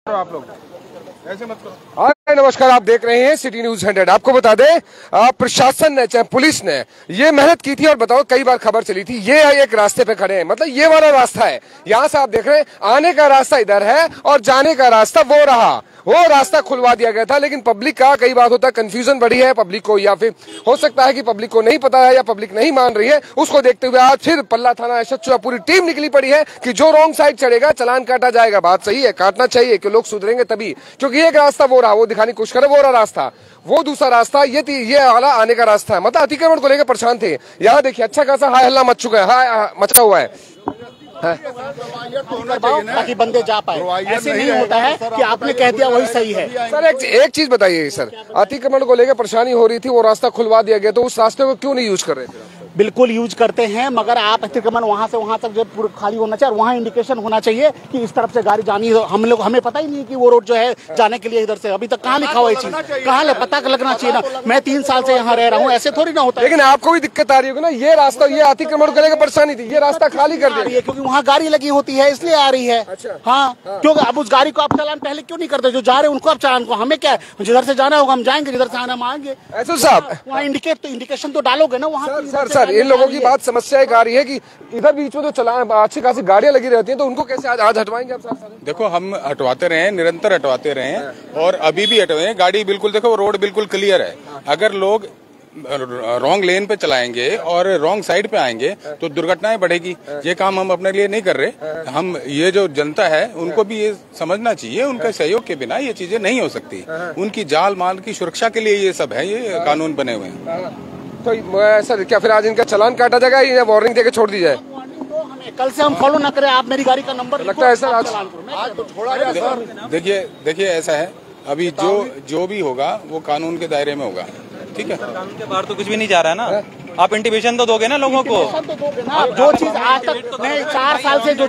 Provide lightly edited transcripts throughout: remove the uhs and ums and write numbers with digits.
आप लोग ऐसे मत करो। हाय नमस्कार, आप देख रहे हैं सिटी न्यूज 100। आपको बता दें, प्रशासन ने चाहे पुलिस ने ये मेहनत की थी और बताओ कई बार खबर चली थी। ये एक रास्ते पे खड़े हैं, मतलब ये वाला रास्ता है, यहाँ से आप देख रहे हैं आने का रास्ता इधर है और जाने का रास्ता वो रहा, वो रास्ता खुलवा दिया गया था। लेकिन पब्लिक का कई बार होता है कंफ्यूजन बढ़ी है पब्लिक को, या फिर हो सकता है कि पब्लिक को नहीं पता है या पब्लिक नहीं मान रही है। उसको देखते हुए आज फिर पल्ला थाना एसएचओ पूरी टीम निकली पड़ी है कि जो रॉन्ग साइड चढ़ेगा चलान काटा जाएगा। बात सही है, काटना चाहिए कि लोग सुधरेंगे तभी, क्योंकि एक रास्ता वो रहा, वो दिखाने की कोशिश करे, वो रहा रास्ता, वो दूसरा रास्ता, ये वाला आने का रास्ता है। मतलब अतिक्रमण को लेकर परेशान थे। यहाँ देखिए अच्छा खासा हाय हल्ला मच चुका है, मचा हुआ है ताकि बंदे जा पाए। ऐसे नहीं होता है कि आपने कह दिया वही सही है। सर एक चीज बताइए सर, अतिक्रमण को लेकर परेशानी हो रही थी, वो रास्ता खुलवा दिया गया, तो उस रास्ते को क्यों नहीं यूज कर रहे थे? बिल्कुल यूज करते हैं, मगर आप अतिक्रमण वहां से वहां तक जो खाली होना चाहिए और वहां इंडिकेशन होना चाहिए कि इस तरफ से गाड़ी जानी है। हमें पता ही नहीं कि वो रोड जो है जाने के लिए इधर से अभी तक कहाँ लिखा हुआ है चीज, कहाँ पता लगना चाहिए ना। मैं 3 साल से यहाँ रह रहा हूँ, ऐसे थोड़ी ना होता है। लेकिन आपको भी दिक्कत आ रही होगी ना, ये रास्ता, ये अतिक्रमण को लेकर परेशानी थी, ये रास्ता खाली कर दिया क्योंकि वहाँ गाड़ी लगी होती है इसलिए आ रही है। हाँ, क्योंकि अब उस गाड़ी को आप चालान पहले क्यों नहीं करते? जो जा रहे हैं उनको आप चालान को, हमें क्या है, जिधर से जाना होगा हम जाएंगे, जिधर से आना हम आएंगे। ऐसा साहब वहाँ इंडिकेशन तो डालोगे ना वहाँ। सर इन लोगों की बात समस्या एक आ रही है कि इधर बीच में तो चलान अच्छी खासी गाड़ियां लगी रहती हैं, तो उनको कैसे आज हटवाएंगे आप? देखो हम हटवाते रहे हैं, निरंतर हटवाते रहे हैं और अभी भी हटवाए हैं। गाड़ी बिल्कुल देखो, रोड बिल्कुल क्लियर है। अगर लोग रॉन्ग लेन पे चलाएंगे और रॉन्ग साइड पे आएंगे तो दुर्घटनाएं बढ़ेगी। ये काम हम अपने लिए नहीं कर रहे। हम ये जो जनता है उनको भी ये समझना चाहिए, उनके सहयोग के बिना ये चीजें नहीं हो सकती। उनकी जान माल की सुरक्षा के लिए ये सब है, ये कानून बने हुए हैं। तो सर क्या फिर आज इनका चालान काटा जाएगा या वार्निंग देके छोड़ दी जाए? कल से हम फॉलो ना करें, आप मेरी गाड़ी का नंबर लगता है सर आज तो थोड़ा। देखिए ऐसा है, अभी जो भी होगा वो कानून के दायरे में होगा, ठीक है। कानून के बाहर तो कुछ भी नहीं जा रहा है ना। आप इंटीमेशन तो दोगे ना लोगों को। जो चीज आज तक नहीं, 4 साल से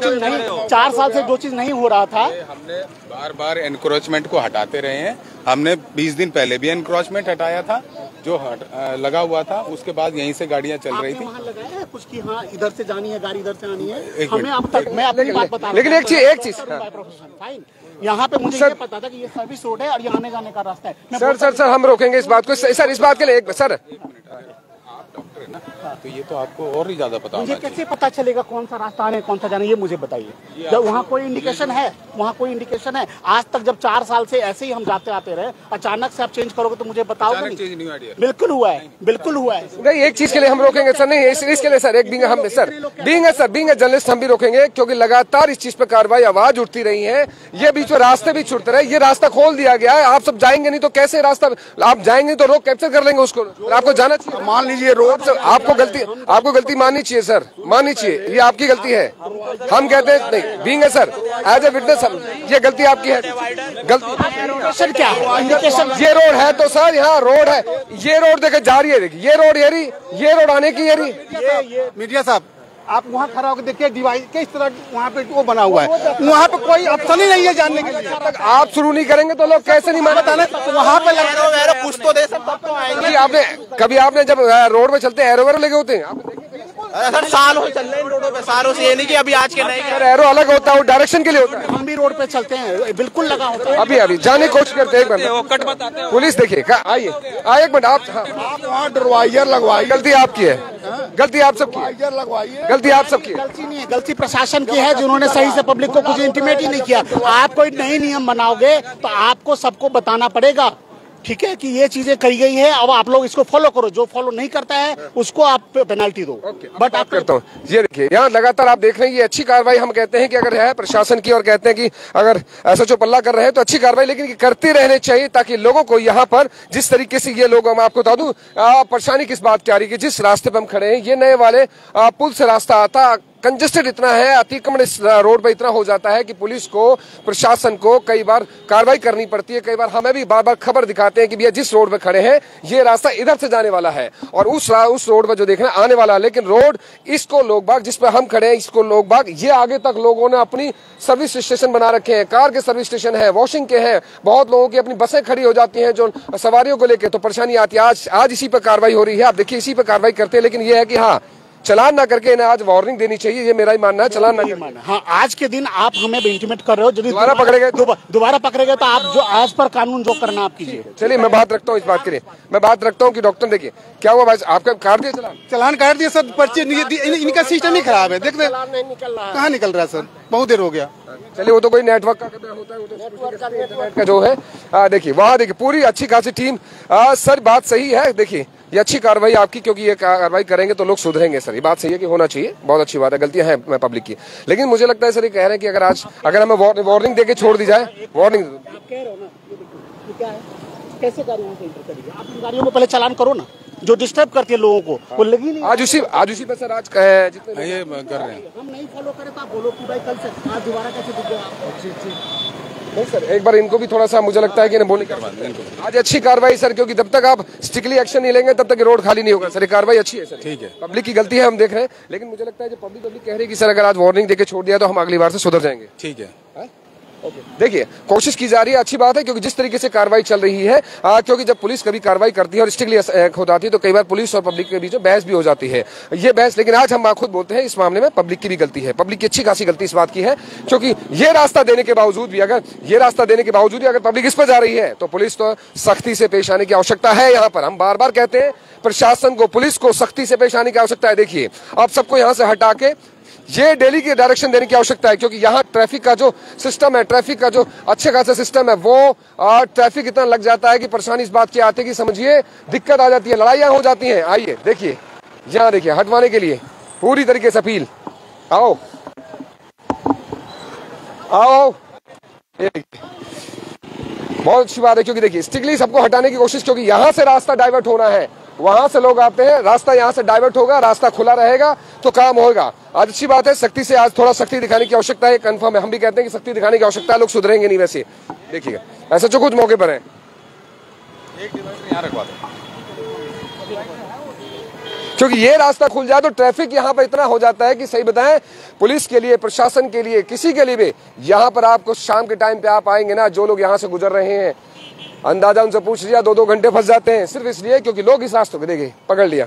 जो चीज नहीं हो रहा था, हमने बार एनक्रोचमेंट को हटाते रहे हैं। हमने 20 दिन पहले भी एनक्रोचमेंट हटाया था, जो लगा हुआ था। उसके बाद यहीं से गाड़ियां चल रही थी। वहाँ लगाया है कुछ कि हाँ इधर से जानी है गाड़ी, इधर से आनी है। हमें अब तक मैं अपनी बात बता रहा हूं। लेकिन एक चीज फाइन, यहाँ पे मुझे ये पता था कि ये सर्विस रोड है और ये आने जाने का रास्ता है। सर हम रोकेंगे इस बात को। सर इस बात के लिए सर डॉक्टर है ना, तो ये तो आपको और ही ज्यादा पता मुझे कैसे पता चलेगा कौन सा रास्ता आने कौन सा जाने, ये मुझे बताइए। जब वहाँ कोई इंडिकेशन है, वहाँ कोई इंडिकेशन है? आज तक जब 4 साल से ऐसे ही हम जाते आते रहे, अचानक से आप चेंज करोगे तो मुझे बताओगे नहीं? बिल्कुल हुआ है, बिल्कुल हुआ है। नहीं, एक चीज के लिए हम रोकेंगे सर, नहीं इसके लिए सर, बीइंग ए जर्नलिस्ट हम भी रोकेंगे, क्योंकि लगातार इस चीज पे कार्रवाई आवाज उठती रही है। ये बीच में रास्ते भी छूटते रहे, ये रास्ता खोल दिया गया है। आप सब जाएंगे नहीं तो कैसे रास्ता, आप जाएंगे तो रोड कैप्चर कर लेंगे उसको। आपको जाना चाहिए, मान लीजिए रोड से आपको गलती माननी चाहिए सर, माननी चाहिए, ये आपकी गलती है। हम कहते हैं नहीं, being sir as a witness, ये गलती आपकी है। गलती क्या ये रोड है तो सर, यहाँ रोड है, ये रोड देखे जा रही है, देखिए ये रोड आने की ये मीडिया साहब, आप वहाँ खड़ा होकर देखिए डिवाइस किस तरह वहाँ पे वो बना हुआ है। वहाँ पे कोई ऑप्शन ही नहीं है जानने के लिए। आप शुरू नहीं करेंगे तो लोग कैसे नहीं मानते? वहाँ पे कुछ तो दे सकते। कभी आपने जब रोड पे चलते एरो वेरो लगे होते हैं? सर साल हो चल रहे हैं रोडों पे, सालों से, ये नहीं कि अभी आज के नहीं। सर एरो अलग होता है, वो डायरेक्शन के लिए होता है। हम भी रोड पे चलते हैं, बिल्कुल लगा होता है। अभी जाने की कोशिश करते हैं, पुलिस देखिए। आइए एक मिनट, आप वहाँ डरवाइजर लगवाइए। गलती आपकी है, गलती आप सबकी है, लगवाइए। गलती आप सबकी है। गलती नहीं है, गलती प्रशासन की है जिन्होंने सही से पब्लिक को कुछ इंटीमेट ही नहीं किया। आप कोई नए नियम बनाओगे तो आपको सबको बताना पड़ेगा, ठीक है, कि ये चीजें कही गई है, अब आप लोग इसको फॉलो करो। जो फॉलो नहीं करता है उसको आप पेनल्टी दो। बट आप करता हूँ, ये देखिए यहाँ लगातार आप देख रहे हैं, ये अच्छी कार्रवाई हम कहते हैं कि अगर है प्रशासन की, और कहते हैं कि अगर एसएचओ पल्ला कर रहे हैं तो अच्छी कार्रवाई, लेकिन करते रहने चाहिए ताकि लोगों को यहाँ पर जिस तरीके से ये लोग, मैं आपको बता दूं परेशानी किस बात की आ रही है कि जिस रास्ते पर हम खड़े हैं, ये नए वाले पुल से रास्ता आता कंजेस्टेड इतना है, अतिक्रमण इस रोड पे इतना हो जाता है कि पुलिस को, प्रशासन को कई बार कार्रवाई करनी पड़ती है। कई बार हमें भी बार बार खबर दिखाते हैं कि भैया जिस रोड पे खड़े हैं ये रास्ता इधर से जाने वाला है और उस रोड पे जो देखना आने वाला है, लेकिन रोड इसको लोग बाग जिस पे हम खड़े हैं इसको लोग बाग, ये आगे तक लोगों ने अपनी सर्विस स्टेशन बना रखे हैं, कार के सर्विस स्टेशन है, वॉशिंग के हैं, बहुत लोगों की अपनी बसें खड़ी हो जाती हैं जो सवारियों को लेकर, तो परेशानी आती है। आज इसी पर कार्रवाई हो रही है, आप देखिए इसी पर कार्रवाई करते हैं। लेकिन ये है कि हाँ चलान ना करके इन्हें आज वार्निंग देनी चाहिए, ये मेरा ही मानना है। चलान ना करके। हाँ, आज के दिन आप हमें इंटीमेट कर रहे हो, यदि दोबारा पकड़े गए दोबारा पकड़े गए तो आप जो आज पर कानून जो करना आप कीजिए। चलिए मैं बात रखता हूँ इस बात के लिए, मैं बात रखता हूँ कि डॉक्टर देखिए क्या हुआ भाई, आपका काट दिया चलान? चलान काट दिया सर, पर्ची इनका सिस्टम ही खराब है। देखते कहाँ निकल रहा है सर, बहुत देर हो गया। चलिए वो तो कोई नेटवर्क का होता है, वो तो इंटरनेट का जो है। देखिए वहाँ देखिए पूरी अच्छी खासी टीम। सर बात सही है, देखिए ये अच्छी कार्रवाई आपकी, क्योंकि ये कार्रवाई करेंगे तो लोग सुधरेंगे सर, ये बात सही है कि होना चाहिए, बहुत अच्छी बात है, गलतियां हैं पब्लिक की। लेकिन मुझे लगता है सर ये कह रहे हैं कि अगर हमें वार्निंग देके छोड़ दी जाए, वार्निंग आप कह रहे हो ना, ये क्या है, कैसे गाड़ियों से एंटर करिए, आप इन गाड़ियों को पहले चालान करो ना, जो डिस्टर्ब करती है लोगों को, वो लगी नहीं। आज उसी पर सर आज जितने ये कर रहे हैं, हम नहीं फॉलो करें तो आप बोलो कि भाई कल से आज दोबारा कैसे दिख गया। नहीं सर, एक बार इनको भी थोड़ा सा मुझे लगता है कि बोलने का आज अच्छी कार्रवाई सर, क्योंकि जब तक आप स्ट्रिक्टली एक्शन नहीं लेंगे तब तक रोड खाली नहीं होगा सर। ये कार्रवाई अच्छी है सर, ठीक है, पब्लिक की गलती है हम देख रहे हैं, लेकिन मुझे लगता है जो पब्लिक कह रही है कि सर अगर आज वार्निंग देके छोड़ दिया तो हम अगली बार से सुधर जाएंगे। ठीक है, देखिए कोशिश की जा रही है, अच्छी बात है, क्योंकि जिस तरीके से कार्रवाई चल रही है, क्योंकि जब पुलिस कभी कार्रवाई करती है और स्ट्रिक्टली हो जाती है तो कई बार पुलिस और पब्लिक के बीच में बहस भी हो जाती है, ये बहस। लेकिन आज हम खुद बोलते हैं इस मामले में पब्लिक की भी गलती है, पब्लिक की अच्छी खासी गलती इस बात की है, क्योंकि ये रास्ता देने के बावजूद भी अगर पब्लिक इस पर जा रही है तो पुलिस तो सख्ती से पेश आने की आवश्यकता है। यहाँ पर हम बार बार कहते हैं प्रशासन को, पुलिस को सख्ती से पेश आने की आवश्यकता है। देखिए आप सबको यहाँ से हटा के ये डेली की डायरेक्शन देने की आवश्यकता है, क्योंकि यहाँ ट्रैफिक का जो सिस्टम है, ट्रैफिक का जो अच्छे खासा सिस्टम है, वो ट्रैफिक इतना लग जाता है कि परेशानी इस बात की आती है कि समझिए दिक्कत आ जाती है, लड़ाइयां हो जाती हैं। आइए देखिए, यहाँ देखिए हटवाने के लिए पूरी तरीके से अपील, आओ आओ, बहुत अच्छी बात है, क्योंकि देखिए स्ट्रिक्टली सबको हटाने की कोशिश, क्योंकि यहाँ से रास्ता डाइवर्ट होना है, वहां से लोग आते हैं, रास्ता यहाँ से डाइवर्ट होगा, रास्ता खुला रहेगा तो काम होगा। आज अच्छी बात है, सख्ती से आज थोड़ा सख्ती दिखाने की आवश्यकता है, कंफर्म है, हम भी कहते हैं कि सख्ती दिखाने की आवश्यकता है, लोग सुधरेंगे नहीं। वैसे देखिएगा ऐसा जो कुछ मौके पर है, एक डिवाइस यहाँ रखवा दो, क्योंकि ये रास्ता खुल जाए तो ट्रैफिक यहाँ पर इतना हो जाता है कि सही बताएं, पुलिस के लिए, प्रशासन के लिए, किसी के लिए भी, यहाँ पर आपको शाम के टाइम पे आप आएंगे ना, जो लोग यहाँ से गुजर रहे हैं, अंदाजा उनसे पूछ लिया, 2-2 घंटे फंस जाते हैं, सिर्फ इसलिए क्योंकि लोग इस रास्ते को देखिए पकड़ लिया,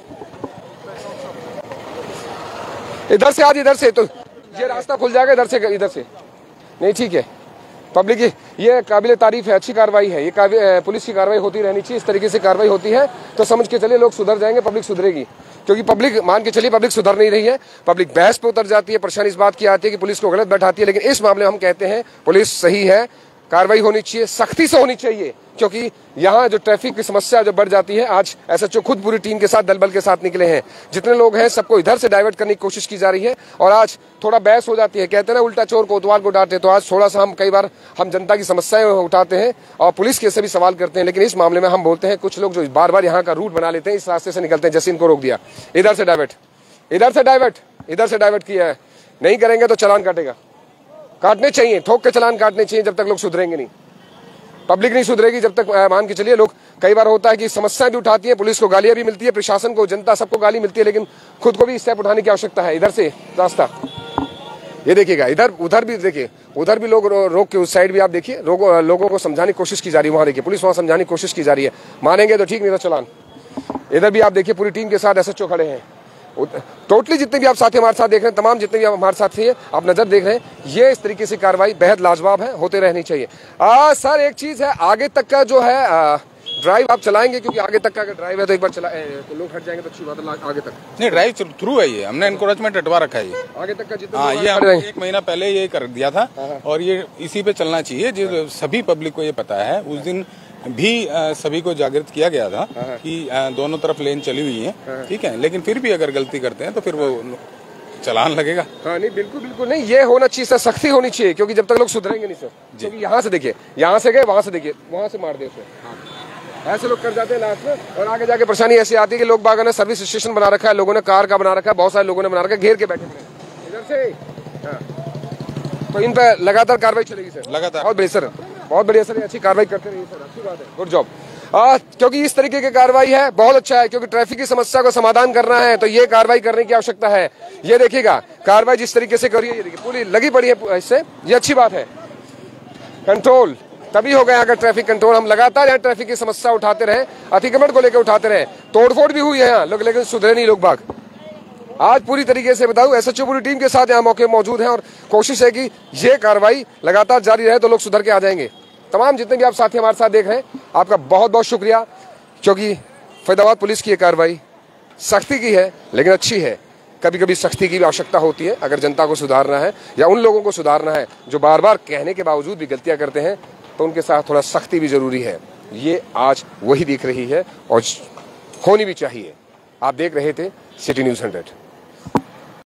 इधर से आज इधर से, तो ये रास्ता खुल जाएगा इधर से नहीं, ठीक है। पब्लिक ये काबिल तारीफ है, अच्छी कार्रवाई है, ये पुलिस की कार्रवाई होती रहनी चाहिए, इस तरीके से कार्रवाई होती है तो समझ के चलिए लोग सुधर जाएंगे, पब्लिक सुधरेगी, क्योंकि पब्लिक मान के चलिए पब्लिक सुधर नहीं रही है, पब्लिक बहस पे उतर जाती है, परेशानी इस बात की आती है कि पुलिस को गलत बैठाती है। लेकिन इस मामले में हम कहते हैं पुलिस सही है, कार्रवाई होनी चाहिए, सख्ती से होनी चाहिए, क्योंकि यहाँ जो ट्रैफिक की समस्या जो बढ़ जाती है, आज एसएचओ खुद पूरी टीम के साथ, दल बल के साथ निकले हैं, जितने लोग हैं सबको इधर से डाइवर्ट करने की कोशिश की जा रही है, और आज थोड़ा बहस हो जाती है, कहते हैं ना उल्टा चोर कोतवाल को डांटे, तो आज थोड़ा सा हम कई बार हम जनता की समस्याएं उठाते हैं और पुलिस के से भी सवाल करते हैं, लेकिन इस मामले में हम बोलते हैं कुछ लोग जो बार बार यहाँ का रूट बना लेते हैं, इस रास्ते से निकलते हैं, जैसे इनको रोक दिया, इधर से डाइवर्ट किया है, नहीं करेंगे तो चालान काटेगा, काटने चाहिए, ठोक के चालान काटने चाहिए, जब तक लोग सुधरेंगे नहीं, पब्लिक नहीं सुधरेगी जब तक। मान के चलिए लोग कई बार होता है कि समस्याएं भी उठाती है, पुलिस को गालियां भी मिलती है, प्रशासन को, जनता सबको गाली मिलती है, लेकिन खुद को भी स्टेप उठाने की आवश्यकता है। इधर से रास्ता ये देखिएगा, उधर भी देखिए, उधर भी लोग रोक के, उस साइड भी आप देखिए, लोगों को समझाने की कोशिश की जा रही है, वहां देखिए पुलिस वहां समझाने की कोशिश की जा रही है, मानेंगे तो ठीक, नहीं तो चालान। इधर भी आप देखिए पूरी टीम के साथ एसएचओ खड़े हैं, टोटली जितने भी आप साथी हमारे साथ देख रहे हैं, तमाम जितने भी आप हमारे साथ हैं, आप नजर देख रहे हैं, ये इस तरीके से कार्रवाई बेहद लाजवाब है, होते रहनी चाहिए। सर एक चीज है, आगे तक का जो है ड्राइव आप चलाएंगे, क्योंकि आगे तक का अगर ड्राइव है तो एक बार चला तो लोग हट जाएंगे तो अच्छी बात है, आगे तक नहीं ड्राइव थ्रू है, ये हमने इनकोरेजमेंट हटवा रखा है, ये आगे तक का जितना, हाँ, ये हमने 1 महीना पहले ये कर दिया था, और ये इसी पे चलना चाहिए, जो सभी पब्लिक को ये पता है। उस दिन भी सभी को जागृत किया गया था कि दोनों तरफ लेन चली हुई है, ठीक है, लेकिन फिर भी अगर गलती करते हैं तो फिर वो चालान लगेगा। हाँ नहीं, बिल्कुल नहीं, ये होना चाहिए सर, सख्ती होनी चाहिए, क्योंकि जब तक लोग सुधरेंगे नहीं सर, क्योंकि यहाँ से देखिए, यहाँ से गए, वहां से देखिए, वहां से मार देते हैं, ऐसे लोग कर जाते हैं लास्ट में, और आगे जाके परेशानी ऐसी आती है कि लोग बागों ने सर्विस स्टेशन बना रखा है, लोगों ने कार का बना रखा है, बहुत सारे लोगों ने बना रखा है, घेर के बैठे हैं इधर से, तो इन पे लगातार कार्रवाई चलेगी सर, लगातार। बहुत बढ़िया सर, बहुत बढ़िया सर, अच्छी कार्रवाई करते रहिए सर, अच्छी बात है, गुड जॉब। क्योंकि इस तरीके की कार्रवाई है, बहुत अच्छा है, क्योंकि ट्रैफिक की समस्या को समाधान करना है तो ये कार्रवाई करने की आवश्यकता है। ये देखिएगा कार्रवाई जिस तरीके से करिए, ये देखिए पूरी लगी पड़ी है इससे, ये अच्छी बात है। कंट्रोल तभी हो गया अगर ट्रैफिक कंट्रोल, हम लगातार यहाँ ट्रैफिक की समस्या उठाते रहे, अतिक्रमण को लेकर उठाते रहे, तोड़फोड़ भी हुई है यहाँ लोग, लेकिन सुधरे नहीं लोग बाग। आज पूरी तरीके से बताऊं, एसएचओ पूरी टीम के साथ यहाँ मौके मौजूद हैं और कोशिश है कि ये कार्रवाई लगातार जारी रहे तो लोग सुधर के आ जाएंगे। तमाम जितने भी आप साथी हमारे साथ देख रहे हैं, आपका बहुत बहुत शुक्रिया, क्योंकि फरीदाबाद पुलिस की ये कार्रवाई सख्ती की है लेकिन अच्छी है। कभी कभी सख्ती की भी आवश्यकता होती है अगर जनता को सुधारना है या उन लोगों को सुधारना है जो बार बार कहने के बावजूद भी गलतियां करते हैं, तो उनके साथ थोड़ा सख्ती भी जरूरी है। ये आज वही दिख रही है और होनी भी चाहिए। आप देख रहे थे सिटी न्यूज़ 100।